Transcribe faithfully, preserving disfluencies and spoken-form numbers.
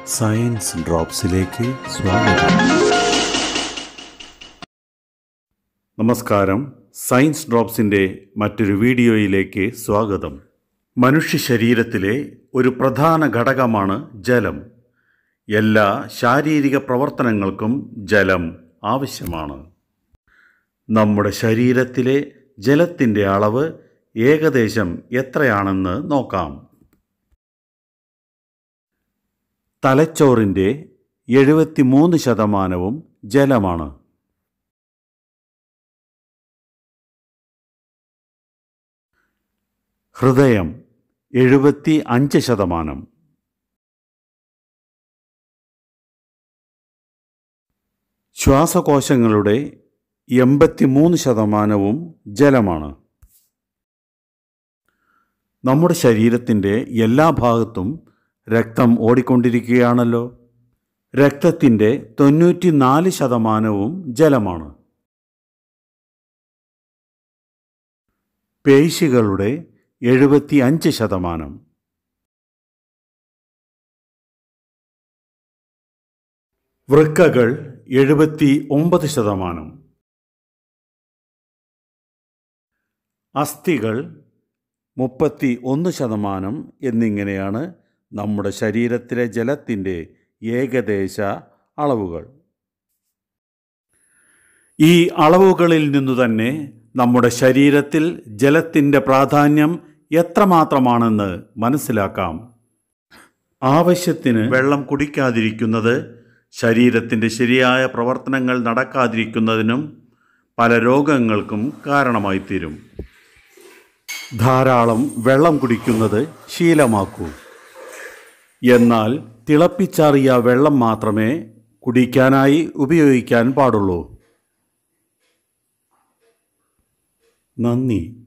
Science ഡ്രോപ്സിലേക്ക് സ്വാഗതം. നമസ്കാരം. Science ഡ്രോപ്സിൻ്റെ മറ്റൊരു വീഡിയോയിലേക്ക് സ്വാഗതം. മനുഷ്യ ശരീരത്തിലെ ഒരു പ്രധാന ഘടകമാണ് ജലം. എല്ലാ ശാരീരിക പ്രവർത്തനങ്ങൾക്കും ജലം ആവശ്യമാണ്. നമ്മുടെ ശരീരത്തിലെ ജലത്തിൻ്റെ അളവ് ഏകദേശം എത്രയാണെന്ന് നോക്കാം. തലച്ചോറിൻ്റെ എഴുപത്തി മൂന്ന് ശതമാനവും ജലമാണ്. ഹൃദയം എഴുപത്തി അഞ്ച് ശതമാനം. ശ്വാസകോശങ്ങളുടെ എൺപത്തി മൂന്ന് ശതമാനവും ജലമാണ്. നമ്മുടെ ശരീരത്തിൻ്റെ എല്ലാ ഭാഗത്തും രക്തം ഓടിക്കൊണ്ടിരിക്കുകയാണല്ലോ. രക്തത്തിൻ്റെ തൊണ്ണൂറ്റി നാല് ശതമാനവും ജലമാണ്. പേശികളുടെ എഴുപത്തി അഞ്ച് ശതമാനം. വൃക്കകൾ എഴുപത്തി ഒമ്പത് ശതമാനം. അസ്ഥികൾ മുപ്പത്തി ഒന്ന് ശതമാനം എന്നിങ്ങനെയാണ് നമ്മുടെ ശരീരത്തിലെ ജലത്തിൻ്റെ ഏകദേശ അളവുകൾ. ഈ അളവുകളിൽ നിന്നു തന്നെ നമ്മുടെ ശരീരത്തിൽ ജലത്തിൻ്റെ പ്രാധാന്യം എത്രമാത്രമാണെന്ന് മനസ്സിലാക്കാം. ആവശ്യത്തിന് വെള്ളം കുടിക്കാതിരിക്കുന്നത് ശരീരത്തിൻ്റെ ശരിയായ പ്രവർത്തനങ്ങൾ നടക്കാതിരിക്കുന്നതിനും പല രോഗങ്ങൾക്കും കാരണമായിത്തീരും. ധാരാളം വെള്ളം കുടിക്കുന്നത് ശീലമാക്കൂ. എന്നാൽ തിളപ്പിച്ചാറിയ വെള്ളം മാത്രമേ കുടിക്കാനായി ഉപയോഗിക്കാൻ പാടുള്ളൂ. നന്ദി.